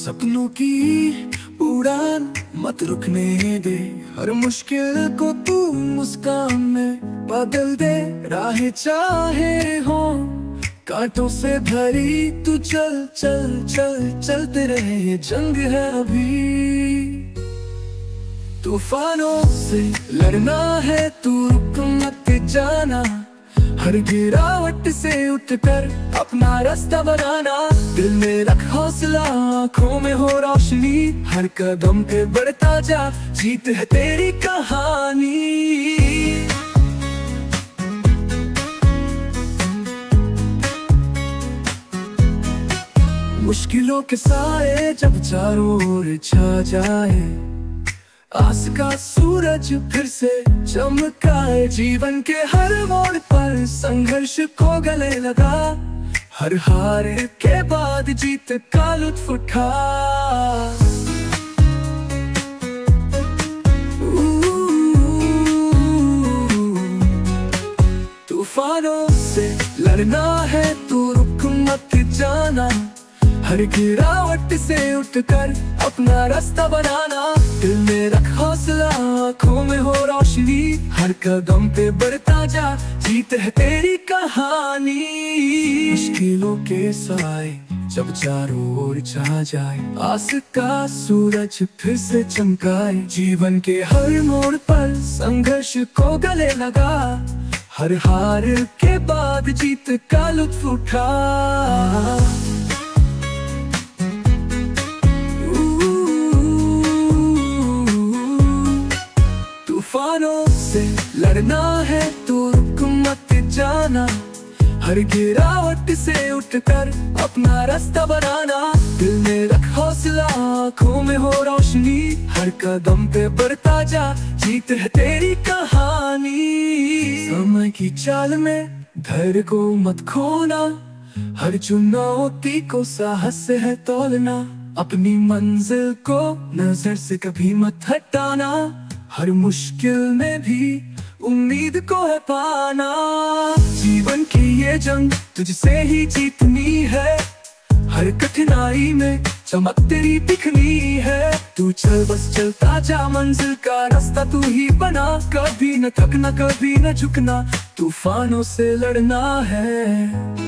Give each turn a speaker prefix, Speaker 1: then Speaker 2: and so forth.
Speaker 1: सपनों की उड़ान मत रुकने दे, हर मुश्किल को तू मुस्कान में बदल दे। राहें चाहे हो कांटों से भरी, तू चल चल चल चलते रहे, ये जंग है अभी। तूफानों से लड़ना है, तू रुक मत जाना, हर गिरावट से उठकर अपना रास्ता बनाना। दिल में रख हौसला, आँखों में हो रोशनी, हर कदम पे बढ़ता जा, जीत है तेरी कहानी। मुश्किलों के साए जब चारों ओर छा जाए, आस का सूरज फिर से चमकाए। जीवन के हर मोड़ पर संघर्ष को गले लगा, हर हार के बाद जीत का लुत्फ उठा। तूफानों से लड़ना है, तू रुक मत जाना, हर गिरावट से उठकर अपना रास्ता बनाना। दिल में रख हौसला, आँखों में हो रोशनी, हर कदम पे बढ़ता जा, जीत है तेरी कहानी। मुश्किलों के साए जब चारों ओर छा जाए, आस का सूरज फिर से चमकाए। जीवन के हर मोड़ पर संघर्ष को गले लगा, हर हार के बाद जीत का लुत्फ उठा। तूफानों से लड़ना है, तू रुक मत जाना, हर गिरावट से उठकर अपना रास्ता बनाना। दिल में रख हौसला, आँखों में हो रोशनी, हर कदम पे बढ़ता जा, जीत है तेरी कहानी। समय की चाल में धैर्य को मत खोना, हर चुनौती को साहस से है तोलना। अपनी मंजिल को नजर से कभी मत हटाना, हर मुश्किल में भी उम्मीद को है पाना। जीवन की ये जंग तुझसे ही जीतनी है, हर कठिनाई में चमक तेरी दिखनी है। तू चल बस चलता जा, मंजिल का रास्ता तू ही बना, कभी न थकना कभी न झुकना, तूफानों से लड़ना है।